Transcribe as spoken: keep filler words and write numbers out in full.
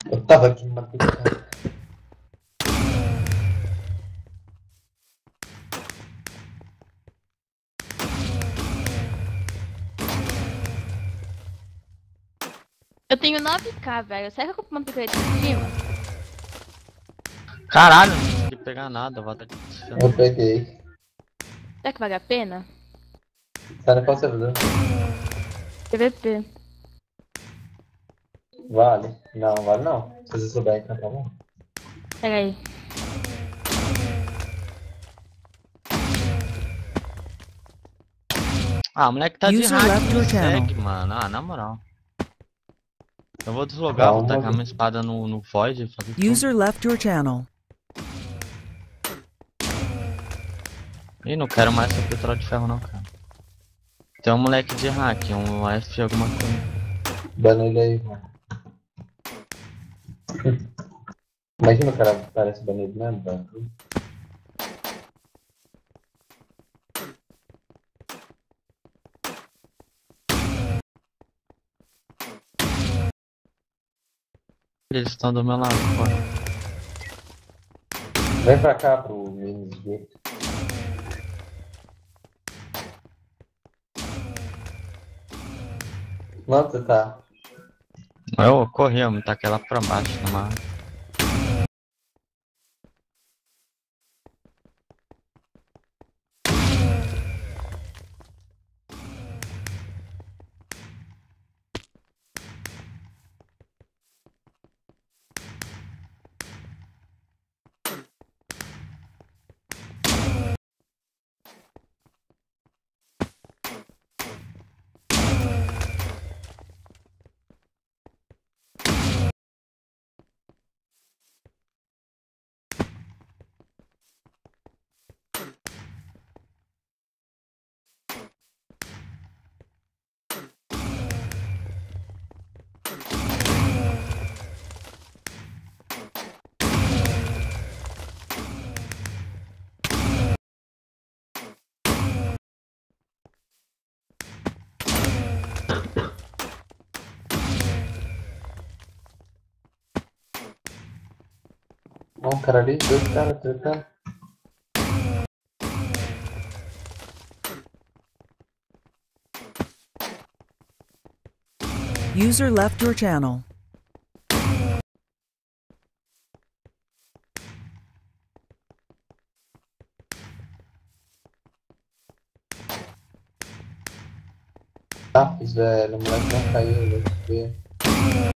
Eu tava aqui numa pista. Eu tenho nove k, velho. Será que eu compro uma picareta em cima? Caralho, não consegui pegar nada, vou dar Eu peguei. Será que vale a pena? Tá no qual servidor? P V P. Vale. Não, vale não. Se você souber então tá bom. Pera aí. Ah, o moleque tá de User hack, left me your channel. segue, mano. Ah, na moral. Eu vou deslogar, vou Calma. tacar minha espada no, no Void e fazer tudo. User left your channel. Ih, não quero mais essa petróleo de ferro não, cara. Tem um moleque de hack, um F alguma coisa. Bana ele aí, mano. Imagina o cara que parece banido mesmo, tá? Eles estão do meu lado, pô. Vem pra cá pro mini esgoto. Onde você tá? Eu corri, eu me taquei lá pra baixo, no mar. Ó, um cara ali, dois caras tretando. User left your channel. Tá, velho, o moleque não caiu, velho.